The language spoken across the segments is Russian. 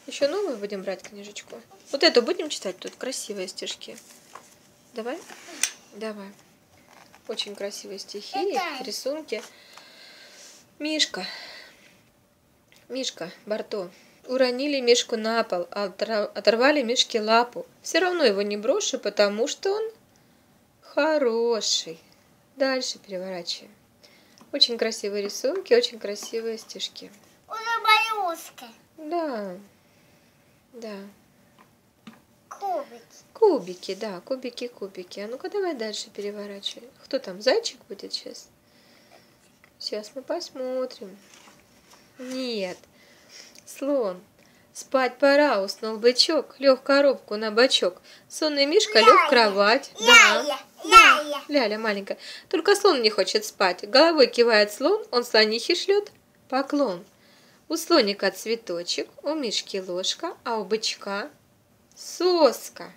Еще новую будем брать книжечку. Вот эту будем читать, тут красивые стишки. Давай? Давай. Очень красивые стихи, рисунки. Мишка. Мишка, Барто. Уронили Мишку на пол, оторвали Мишке лапу. Все равно его не брошу, потому что он хороший. Дальше переворачиваем. Очень красивые рисунки, очень красивые стишки. Да. Да. Кубики. Кубики, да, кубики. А ну-ка давай дальше переворачивай. Кто там, зайчик будет сейчас? Сейчас мы посмотрим. Нет. Слон. Спать пора, уснул бычок, лег коробку на бочок. Сонный Мишка лег в кровать. Да. Ляля маленькая. Только слон не хочет спать. Головой кивает слон, он слонихе шлет поклон. У слоника цветочек, у Мишки ложка, а у бычка соска.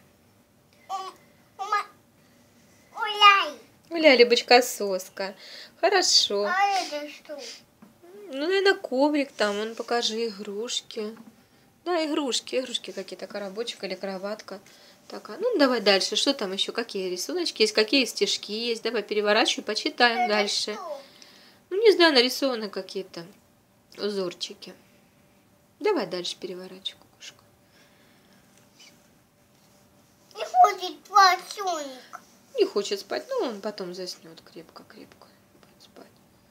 У Ляли бычка соска. Хорошо. А это что? Ну, наверное, коврик там, вон покажи, игрушки. Да, игрушки какие-то, коробочек или кроватка. Так, ну давай дальше, что там еще, какие рисуночки есть, какие стишки есть. Давай переворачивай, почитаем дальше. Ну, не знаю, нарисованы какие-то узорчики. Давай дальше переворачивай, кукушка. Не хочет платёник. Не хочет спать, ну он потом заснет крепко-крепко. Будет спать.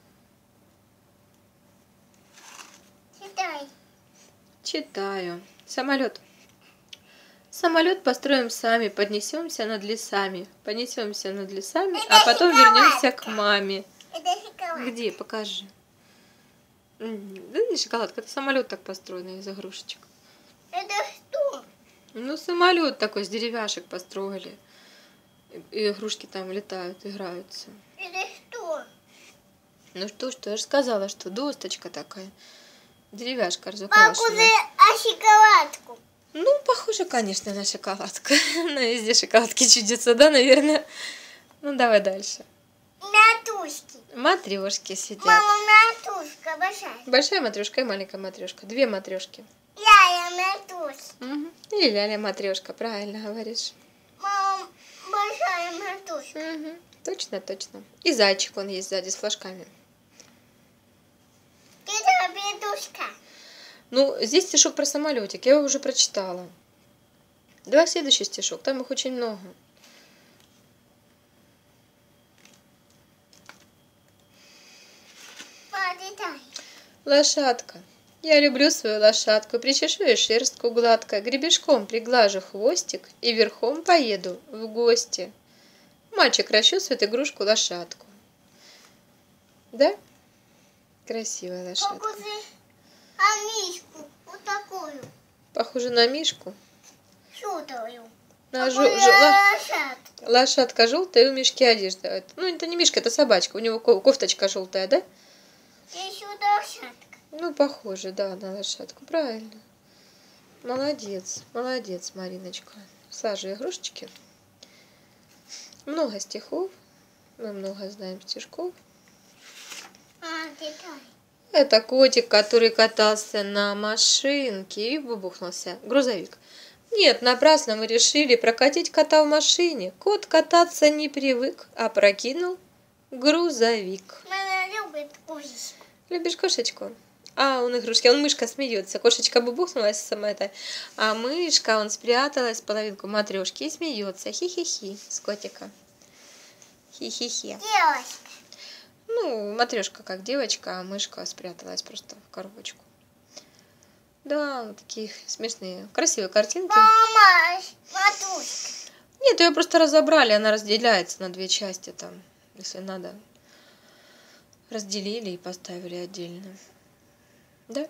Читай. Читаю. Самолет. Самолет построим сами, поднесемся над лесами. Понесемся над лесами, а потом вернемся к маме. Это шоколад. Где? Покажи. Да не шоколадка, это самолет так построенный из игрушечек. Это что? Ну, самолет такой с деревяшек построили. И игрушки там летают, играются. Это что? Ну что, я же сказала, что досточка такая. Деревяшка Похоже разукрашенная. на шоколадку. Ну, похоже, конечно, на шоколадку. На везде шоколадки чудятся, да, наверное? Ну, давай дальше. Матушки. Матрешки сидят. Мама, матушка большая. Большая матрешка и маленькая матрешка. Две матрешки. Ляля, матушка. Угу. Или ляля матрешка, правильно говоришь. Мама, большая матушка. Угу. Точно. И зайчик он есть сзади с флажками. Это петушка. Ну, здесь стишок про самолетик, я его уже прочитала. Давай следующий стишок, там их очень много. Почитай. Лошадка. Я люблю свою лошадку, причешу ей шерстку гладко, гребешком приглажу хвостик и верхом поеду в гости. Мальчик расчесывает игрушку лошадку. Да? Красивая лошадка. Похоже на мишку. Вот такую. Похоже на мишку. Желтую. На Лошадка. лошадка желтая, и у мишки одежда. Ну, это не мишка, это собачка. У него кофточка желтая, да? Еще лошадка. Ну, похоже, да, на лошадку. Правильно. Молодец, Мариночка. Сажи игрушечки. Много стихов. Мы много знаем стишков. Читай. Это котик, который катался на машинке и бубухнулся. Грузовик. Нет, напрасно мы решили прокатить кота в машине. Кот кататься не привык, а прокинул грузовик. Мама любит кошечку. Любишь кошечку? А, он игрушки, он мышка смеется. Кошечка бубухнулась сама это, а мышка, он спряталась половинку матрешки и смеется. Хи-хи-хи с котика. Хи-хи-хи. Девочка. Ну, матрешка как девочка, а мышка спряталась просто в коробочку. Да, вот такие смешные, красивые картинки. Мама, матушка. Нет, ее просто разобрали, она разделяется на две части там, если надо. Разделили и поставили отдельно. Да?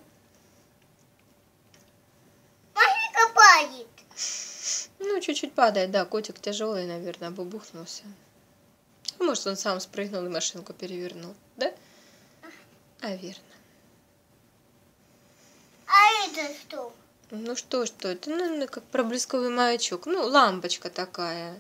Машинка падает. Ну, чуть-чуть падает, да, котик тяжелый, наверное, бубухнулся. А может, он сам спрыгнул и машинку перевернул, да? А, верно. А это что? Ну что, это, наверное, как проблесковый маячок. Ну, лампочка такая.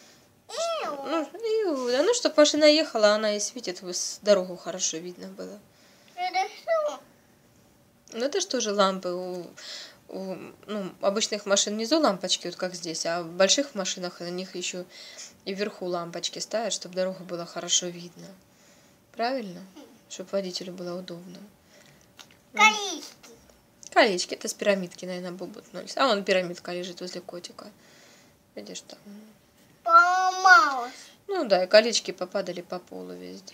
Ну, чтобы машина ехала, она и светит, дорогу хорошо видно было. Это что? Ну, это что же лампы обычных машин внизу лампочки, вот как здесь, а в больших машинах на них еще и вверху лампочки ставят, чтобы дорогу было хорошо видно. Правильно? Чтобы водителю было удобно. Колечки. Колечки, это с пирамидки, наверное, бубутнулись. А вон пирамидка лежит возле котика. Видишь там? Поломалась. Ну да, и колечки попадали по полу везде.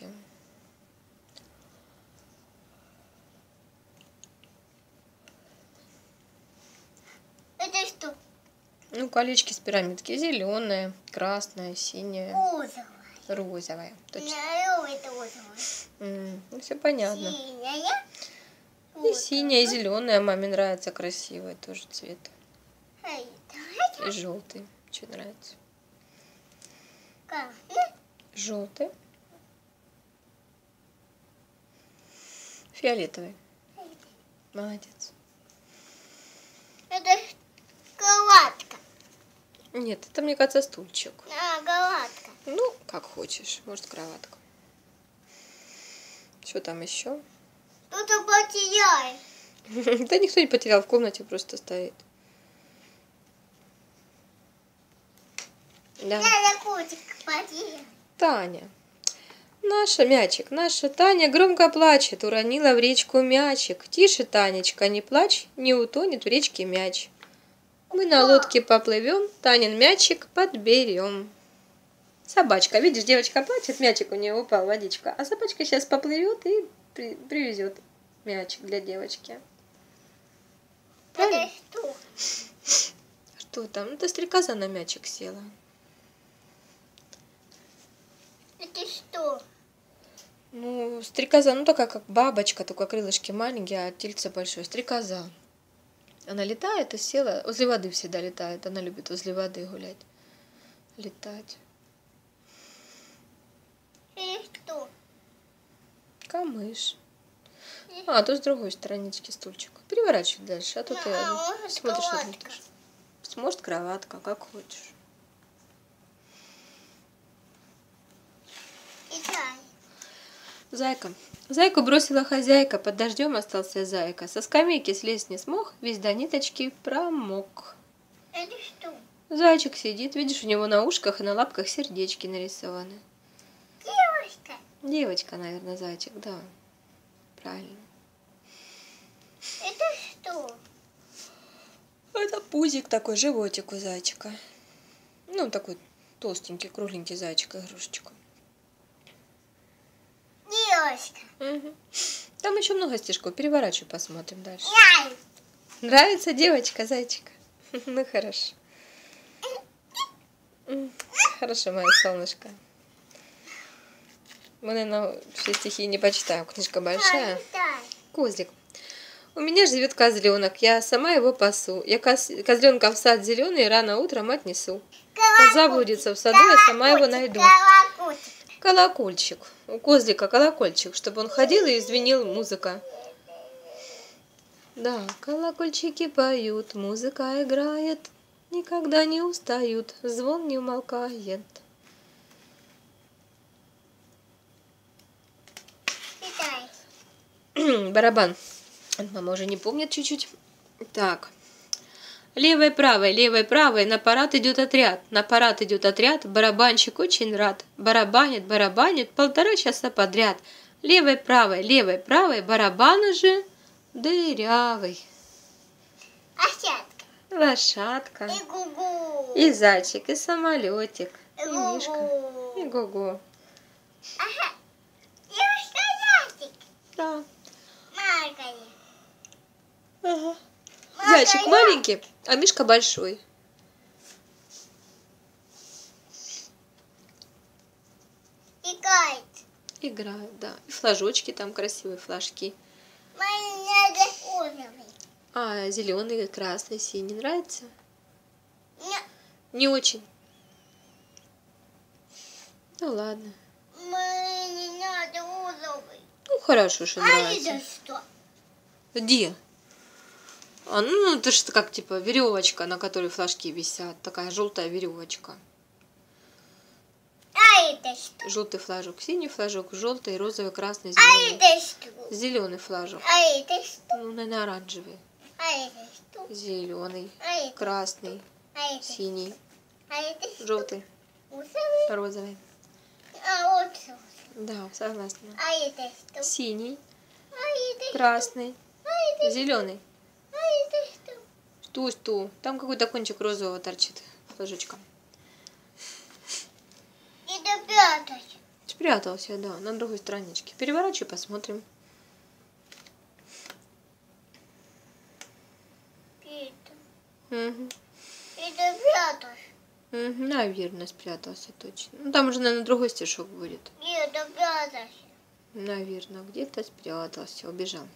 Это что? Ну, колечки с пирамидки. Зеленая, красная, синяя, Розовая. розовая. Точно. Это розовая. Ну, все понятно. Синяя. И синяя, и зеленая маме нравится, красивая тоже цвет. И желтый. Что нравится? Желтый. Фиолетовый. Молодец. Это кроватка. Нет, это, мне кажется, стульчик. Кроватка. Ну, как хочешь. Может, кроватка. Что там еще? Кто-то потеряет. Да никто не потерял, в комнате просто стоит. Да. Надо котик потерять. Таня. Наша мячик, наша Таня громко плачет, уронила в речку мячик. Тише, Танечка, не плачь, не утонет в речке мяч. Мы на лодке поплывем, Танин мячик подберем. Собачка, видишь, девочка плачет, мячик у нее упал в водичку, а собачка сейчас поплывет и привезет мячик для девочки. Это что? Что там? Это стрекоза на мячик села. Это что? Ну, стрекоза, ну такая как бабочка, только крылышки маленькие, а тельце большое. Стрекоза. Она летает и села. Возле воды всегда летает. Она любит возле воды гулять. Летать. Это что? Камыш. А, то с другой странички стульчик. Переворачивай дальше, а то ты может, смотришь одно и кроватка. то же. Может, кроватка, как хочешь. И чай. Зайка. Зайку бросила хозяйка, под дождем остался зайка. Со скамейки слезть не смог, весь до ниточки промок. Это что? Зайчик сидит, видишь, у него на ушках и на лапках сердечки нарисованы. Девушка. Девочка, наверное, зайчик, да. Правильно. Это что? Это пузик такой, животик у зайчика. Ну, такой толстенький, кругленький зайчик, игрушечка. Девушка. Угу. Там еще много стишков. Переворачивай, посмотрим дальше. Яй. Нравится девочка, зайчик? Ну, хорошо. Хорошо, мое солнышко. Мы, наверное, все стихи не почитаем. Книжка большая. Козлик. У меня живет козленок, я сама его пасу. Я козленка в сад зеленый рано утром отнесу. Он заблудится в саду, я сама его найду. Колокольчик. У козлика колокольчик, чтобы он ходил и звенел музыка. Да, колокольчики поют, музыка играет, никогда не устают, звон не умолкает. Барабан. Мама уже не помнит чуть-чуть. Так. Левой, правой, на парад идет отряд. На парад идет отряд, барабанщик очень рад. Барабанит, барабанит 1,5 часа подряд. Левой, правой, барабан уже дырявый. Лошадка. И гугу. И зайчик, и самолетик. И И мишка. И гугу. гугу. Ага. Девушка-зайчик. Да. Маленькая. Ага. Зайчик маленький, а мишка большой. Играет. Играют, да. И флажочки там красивые, флажки. Мне надо розовый. А зеленый, красный, синий нравится? Нет. Не очень. Ну ладно. Мне не надо розовый. Ну хорошо, что А нравится. это что? Где? А, ну это что как типа веревочка, на которой флажки висят. Такая желтая веревочка. А это что? Желтый флажок, синий флажок, желтый, розовый, красный, А зеленый. это что? Зеленый флажок. А это что? Ну, наверное, оранжевый. А это что? Зеленый, А это? красный, А это? синий, А это что? желтый, Усовый? розовый. А вот что? Да, согласна. А это что? Синий, А это что? красный, А это? зеленый. А это что? Что? Там какой-то кончик розового торчит. Флажочком. Это пятый. Спрятался, да, на другой страничке. Переворачивай, посмотрим. Угу. Это пятый. Угу, наверное, спрятался точно. Ну, там уже, наверное, другой стишок будет. Это пятый. Наверное, где-то спрятался, убежал.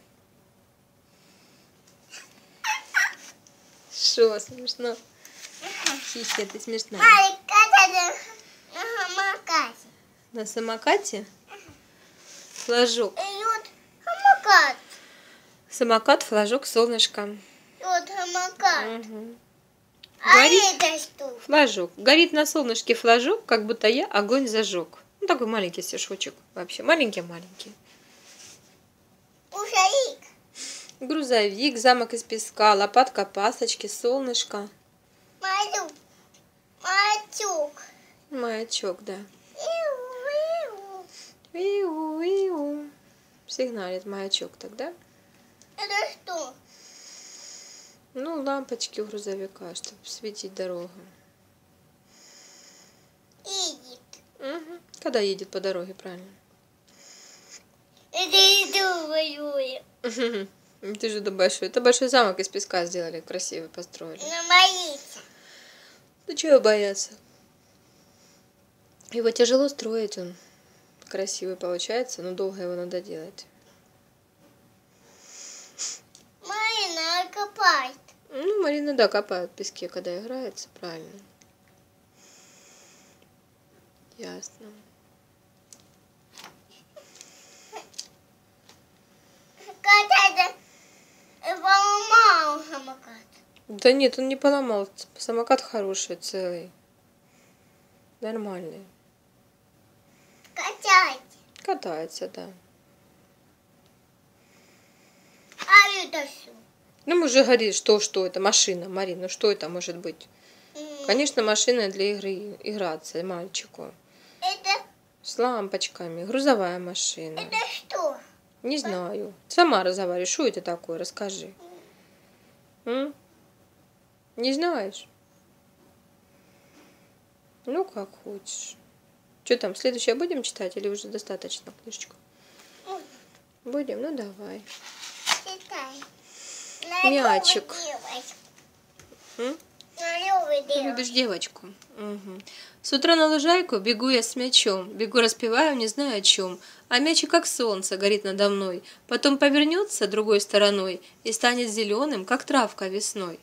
Шо, смешно? Хихи, ты смешная. А это на самокате. На самокате? Флажок. И вот самокат. Самокат, флажок, солнышко. И вот самокат. Угу. А Горит это что? флажок. Горит на солнышке флажок, как будто я огонь зажег. Ну, такой маленький стишочек вообще. Маленький-маленький. Ушарик. Грузовик, замок из песка, лопатка пасочки, солнышко. Малюк. Мальчук. Маячок, да. Иу-иу. Иу-иу. Сигналит маячок тогда. Это что? Ну, лампочки у грузовика, чтобы светить дорогу. Едет. Угу. Когда едет по дороге, правильно? Это иду воюю. Ты же да большой. Это большой замок из песка сделали, красивый построили. На боится. Ну, чего бояться? Его тяжело строить, он красивый получается, но долго его надо делать. Марина копает. Ну, Марина, да, копает в песке, когда играется, правильно. Ясно. Когда поломал самокат. Да нет, он не поломал. Самокат хороший, целый. Нормальный. Качать. Катается, да. А это что? Ну, мы же говорили, что это машина, Марина, что это может быть? Конечно, машина для игры, играться мальчику. Это С лампочками, грузовая машина. что? Не знаю. Сама разговаривай, что это такое, расскажи. М? Не знаешь? Ну, как хочешь. Что там, следующее будем читать или уже достаточно книжечку? Будем? Ну, давай. Читай. Мячик. М? Ты Любишь девочку? Угу. С утра на лужайку бегу я с мячом. Бегу, распеваю, не знаю о чем. А мячик, как солнце, горит надо мной. Потом повернется другой стороной и станет зеленым, как травка весной.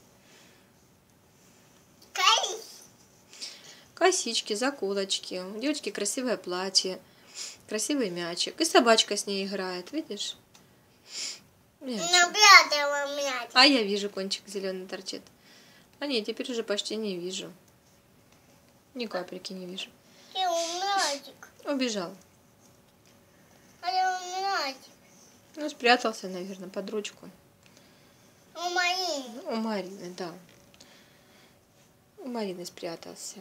Косички, заколочки. У девочки красивое платье, красивый мячик. И собачка с ней играет, видишь? Мячик. Напрятала мяч. А я вижу, кончик зеленый торчит. А нет, теперь уже почти не вижу. Ни капельки не вижу. Ты умнятик. Убежал. А я умнятик. Ну, спрятался, наверное, под ручку. У Марины. У Марины, да. У Марины спрятался.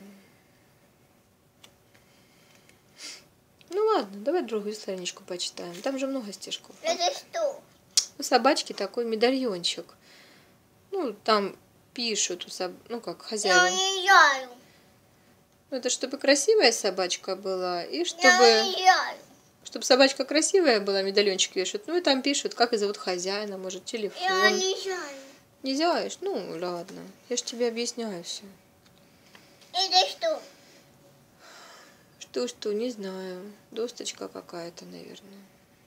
Ну ладно, давай другую страничку почитаем. Там же много стишков. Это что? У собачки такой медальончик. Ну, там пишут, ну как, Я хозяева. не знаю. Ну, это чтобы красивая собачка была, и Я чтобы не знаю. собачка красивая была, медальончик вешают. Ну, и там пишут, как и зовут хозяина, может, телефон. Я не знаю. Не знаешь? Ну, ладно. Я ж тебе объясняю все. Это что? Что, не знаю. Досточка какая-то, наверное.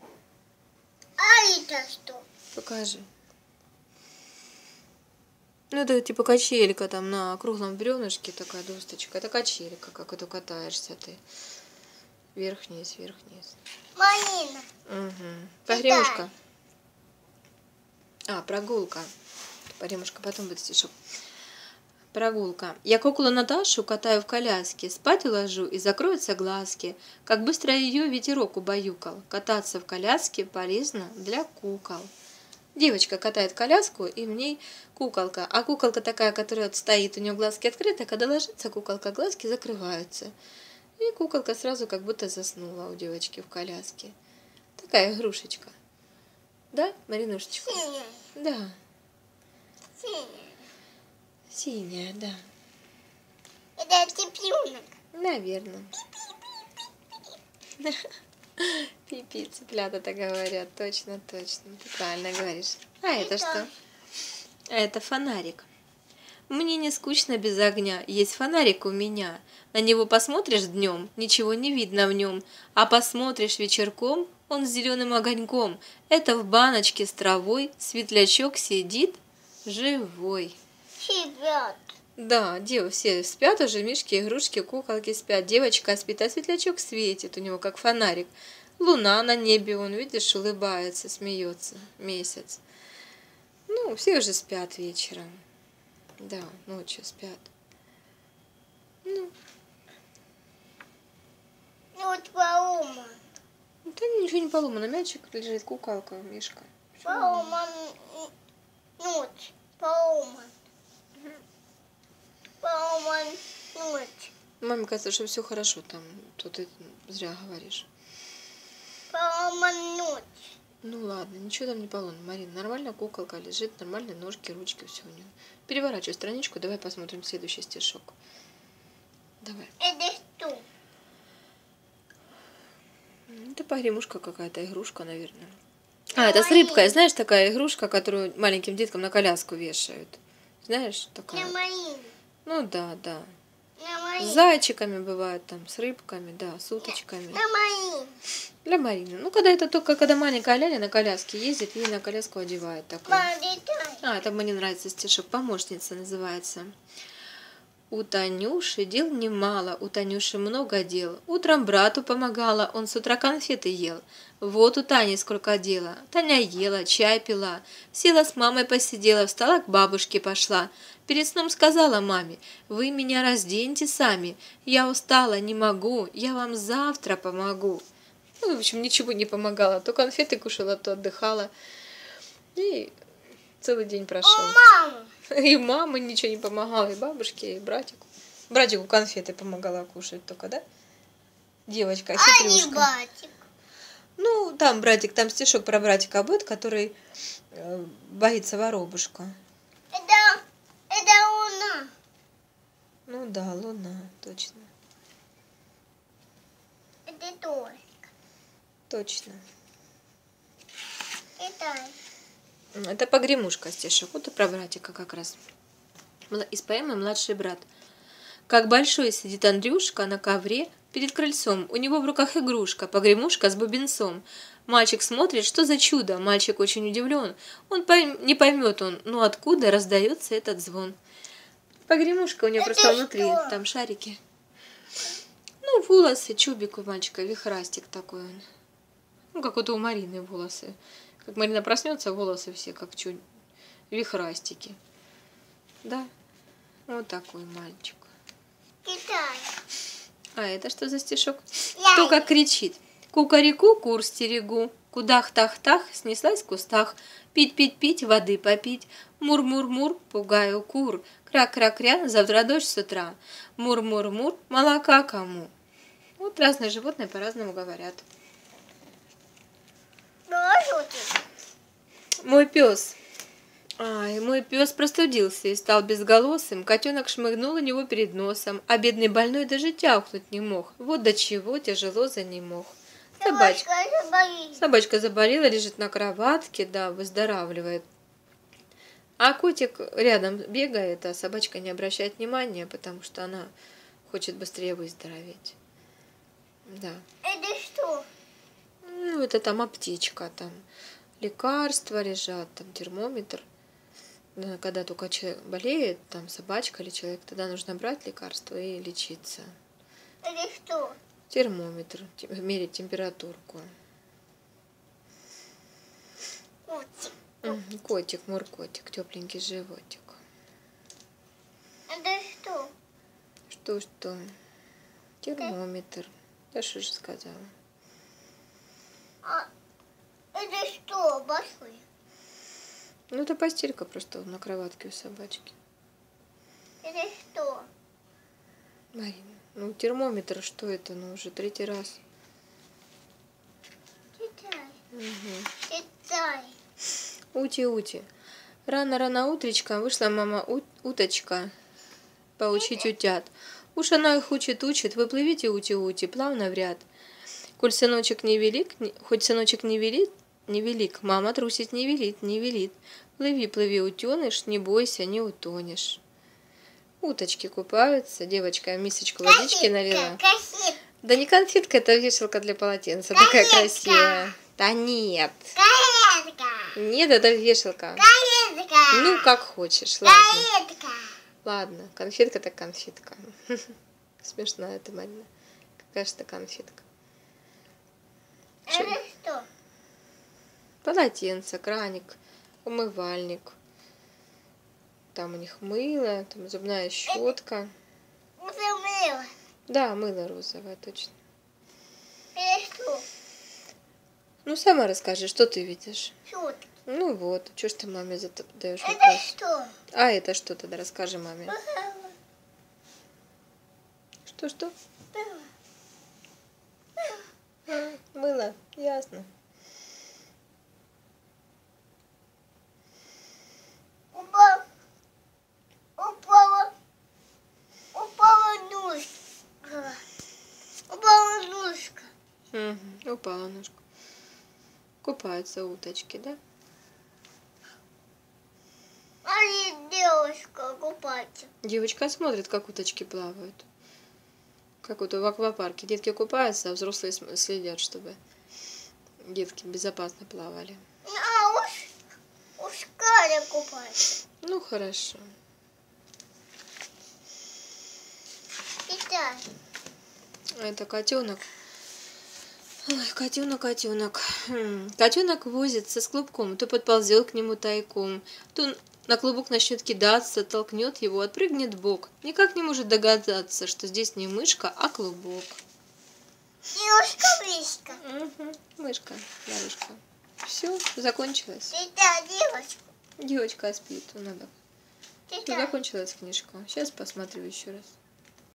А это что? Покажи. Ну, это типа качелька там на круглом бревнышке такая досточка. Это качелька, как это катаешься ты. Вверх-вниз, вверх-вниз. Марина. Угу. Погремушка. А, прогулка. Погремушка, потом будет стишок. Прогулка. Я куклу Наташу катаю в коляске, спать уложу и закроются глазки. Как быстро ее ветерок убаюкал. Кататься в коляске полезно для кукол. Девочка катает коляску, и в ней куколка. А куколка такая, которая вот стоит, у нее глазки открыты, а когда ложится куколка, глазки закрываются. И куколка сразу как будто заснула у девочки в коляске. Такая игрушечка. Да, Маринушечка? Синяя. Да. Синяя. Синяя, да. Это цыпленок. Наверное. Пипи, цыплята-то говорят. Точно, точно. Ты правильно говоришь. А это что? А это фонарик. Мне не скучно без огня. Есть фонарик у меня. На него посмотришь днем, ничего не видно в нем. А посмотришь вечерком, он с зеленым огоньком. Это в баночке с травой светлячок сидит живой. Ребят. Да, все спят уже, мишки, игрушки, куколки спят. Девочка спит, а светлячок светит у него, как фонарик. Луна на небе, он, видишь, улыбается, смеется, месяц. Ну, все уже спят вечером. Да, ночью спят. Ну, Вот поломан. да ничего не поломано, мячик лежит, куколка, мишка. Поломан. Ночь. Поломан. Поломан. Ночь. Маме кажется, что все хорошо там, тут ты зря говоришь. Поломан ночь. Ну ладно, ничего там не поломано, Марина, нормально куколка лежит, нормальные ножки, ручки, все у нее. Переворачивай страничку, давай посмотрим следующий стишок. Давай. Это что? Это погремушка какая-то, игрушка, наверное. А, это с рыбкой, знаешь, такая игрушка, которую маленьким деткам на коляску вешают. Знаешь, такая? Для Марины. Ну да, да. Для С Марины. зайчиками бывает там, с рыбками, да, с уточками. Для Марины. Для Марины. Ну, когда это только, когда маленькая Ляля на коляске ездит, ей на коляску одевает такой. Полетай. А, это мне нравится стишок, помощница называется. У Танюши дел немало, у Танюши много дел. Утром брату помогала, он с утра конфеты ел. Вот у Тани сколько дела. Таня ела, чай пила, села с мамой посидела, встала к бабушке пошла. Перед сном сказала маме: «Вы меня разденьте сами, я устала, не могу, я вам завтра помогу». Ну, в общем, ничего не помогала, то конфеты кушала, то отдыхала. И целый день прошел. Мама. И мама ничего не помогала, и бабушке, и братику. Братику конфеты помогала кушать только, да? Девочка, А не хитрюшка. батик. Ну, там братик, там стишок про братика будет, который боится воробушка. Это луна. Ну да, луна, точно. Это тоже. Точно. Это. Это погремушка стишок. Вот и про братика как раз. Из поэмы «Младший брат». Как большой сидит Андрюшка на ковре перед крыльцом. У него в руках игрушка, погремушка с бубенцом. Мальчик смотрит, что за чудо. Мальчик очень удивлен. Не поймет он, ну откуда раздается этот звон. Погремушка у него Это просто внутри, что? там шарики. Ну, волосы, чубик у мальчика, вихрастик такой он. Ну, как вот у Марины волосы. Как Марина проснется, волосы все как вихрастики. Да, вот такой мальчик. Китай. А это что за стишок? Яй. Кто как кричит? Кукареку, кур стерегу, кудах-тах-тах, снеслась в кустах. Пить-пить-пить, воды попить. Мур-мур-мур, пугаю кур. Кря-кря-кря, завтра дождь с утра. Мур-мур-мур, молока кому? Вот разные животные по-разному говорят. Мой пес. Ай, мой пес простудился и стал безголосым. Котенок шмыгнул у него перед носом, а бедный больной даже тявкнуть не мог. Вот до чего тяжело занемог. Собачка. Собачка заболела, лежит на кроватке, да, выздоравливает. А котик рядом бегает, а собачка не обращает внимания, потому что она хочет быстрее выздороветь. Да. Это что? Ну, это там аптечка, там лекарства лежат, там термометр. Да, когда только человек болеет, там собачка или человек, тогда нужно брать лекарства и лечиться. Это что? Термометр, мерить температурку. Котик. Котик, моркотик, тепленький животик. Это что? Что? Термометр. Да что же сказала? Это что, большой? Ну, это постелька просто на кроватке у собачки. Это что? Марина, ну термометр, что это? Ну, уже 3-й раз. Читай. Угу. Читай. Ути-ути. Рано-рано утречком вышла мама уточка поучить утят. Уж она их учит, вы плывите, ути-ути, плавно в ряд. Коль сыночек не велик, хоть сыночек не велик, мама трусить не велит. Плыви, плыви, утеныш, не бойся, не утонешь. Уточки купаются, девочка мисочку водички налила. Конфетка. Да не конфетка, это вешалка для полотенца, такая красивая. Да нет. Конфетка. Нет, это вешалка. Конфетка. Ну, как хочешь, ладно. Конфетка. Ладно, конфетка так конфетка. Смешная ты, Марина. Какая же ты конфетка. Это что? Полотенце, краник, умывальник. Там у них мыло, там зубная щетка. Замыло. Да, мыло розовое, точно. Это что? Ну, сама расскажи, что ты видишь. Шутки. Ну вот, что ж ты маме задаешь Это вопрос? что? А это что тогда? Расскажи маме. Что? Мыло, ясно. Упала ножка. Упала ножка. Угу, упала ножка. Купаются уточки, да? А не девушка купается. Девочка смотрит, как уточки плавают. Как вот в аквапарке. Детки купаются, а взрослые следят, чтобы детки безопасно плавали. А уж Каля купается. Ну, хорошо. Читай. Это котенок. Ой, котенок. Котенок возится с клубком. То подползет к нему тайком, то на клубок начнет кидаться, толкнет его, отпрыгнет в бок. Никак не может догадаться, что здесь не мышка, а клубок. Девушка-мышка. Угу. Мышка, малышка. Все, закончилось. Читай, девочку. Девочка спит. Надо. Все, Читай. закончилась книжка. Сейчас посмотрю еще раз.